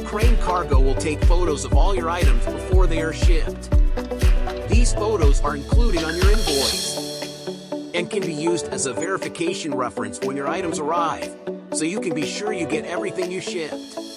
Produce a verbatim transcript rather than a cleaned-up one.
Crane Cargo will take photos of all your items before they are shipped. These photos are included on your invoice and can be used as a verification reference when your items arrive, so you can be sure you get everything you shipped.